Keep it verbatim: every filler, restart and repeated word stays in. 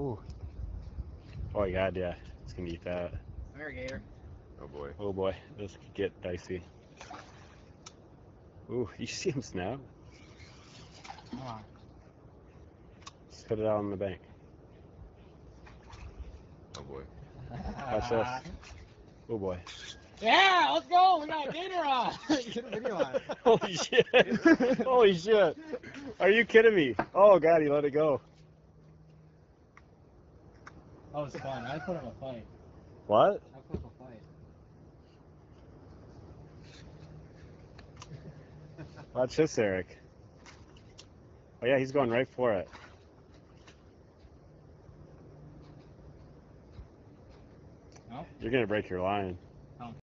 Ooh. Oh my god, yeah. It's gonna eat that. Come here, Gator. Oh boy. Oh boy, this could get dicey. Ooh, you see him snap? Come on. Just put it out on the bank. Oh boy. Watch this. Oh boy. Yeah, let's go. We got a Gator on. Get a video on it. Holy shit. Holy shit. Are you kidding me? Oh god, he let it go. That was fun. I put him a fight. What? I put him a fight. Watch this, Eric. Oh yeah, he's going right for it. No? You're gonna break your line.